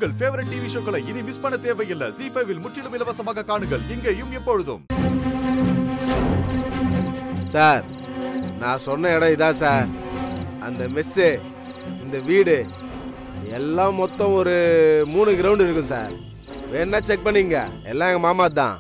உங்கள் favourite TV ஷோக்களை இனி miss பண்ண தேவையில்லை. ZEE5 இல் முற்றிலும் இலவசமாக காணுங்கள். இங்கேயும் எப்பொழுதும். சார், நான் சொன்ன இடம் இதான் சார். அந்த மெஸ்ஸு, இந்த வீடு எல்லாம் மொத்தம் ஒரு 3 கிரவுண்ட் இருக்கும் சார். வேணா செக் பண்ணிங்க. எல்லாம் எங்க மாமா தான்.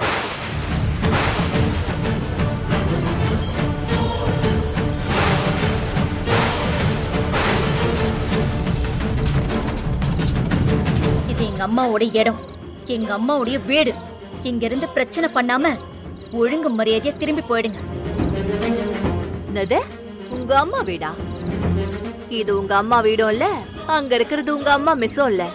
இது எங்க அம்மாவோட இடம், எங்க அம்மாவுடைய வீடு. இங்க இருந்து பிரச்சனை பண்ணாம ஒழுங்கு மரியாதையா திரும்பி போயிடுங்க. என்னது? உங்க அம்மா வீடா? இது உங்க அம்மா வீடும் இல்ல, அங்க இருக்கிறது உங்க அம்மா மிஸ்ஸும் இல்ல.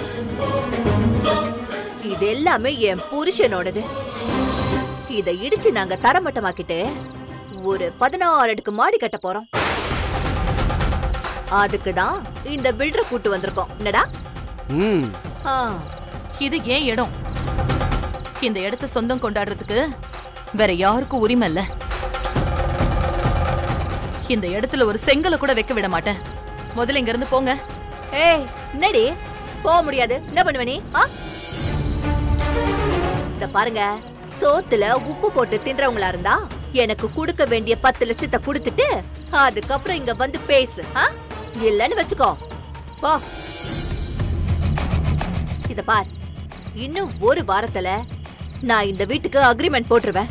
இது எல்லாமே என் புருஷனோடது. இத இடிச்சு நாங்க தரமட்டமாக்கிட்டு ஒரு 16 அடுக்கு மாடி கட்ட போறோம். அதுக்குதான் இந்த பில்டரை கூட்டு வந்திருக்கோம். என்னடா? இது ஏன் இடம்? இந்த இடத்தை சொந்தம் கொண்டாடுறதுக்கு வேற யாருக்கும் உரிமை இல்ல. இந்த இடத்துல ஒரு செங்கலை கூட வைக்க விட மாட்டேன். முதல்ல இங்க இருந்து போங்க. ஏய், என்னடி போக முடியாது? என்ன பண்ணுவ நீ? இத பாருங்க, சோத்துல உப்பு போட்டு தின்றவங்களா இருந்தா எனக்கு கொடுக்க வேண்டிய 10 லட்சத்தை கொடுத்துட்டு அதுக்கப்புறம் இங்க வந்து பேசு. இல்லன்னு வச்சுக்கோ, போ. இத பார், இன்னும் ஒரு வாரத்துல நான் இந்த வீட்டுக்கு அக்ரிமெண்ட் போட்டுருவேன்.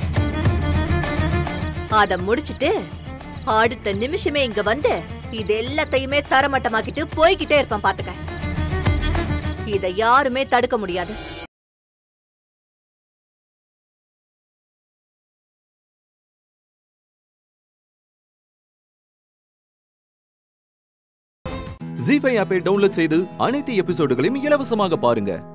அத முடிச்சிட்டு அடுத்த நிமிஷமே இங்க வந்து இது எல்லாத்தையுமே தரமட்டமாக்கிட்டு போய்கிட்டே இருப்பான். பாத்துக்க, இத யாருமே தடுக்க முடியாது. ZEE5 ஆப்பை டவுன்லோட் செய்து அனைத்து எபிசோடுகளையும் இலவசமாக பாருங்க.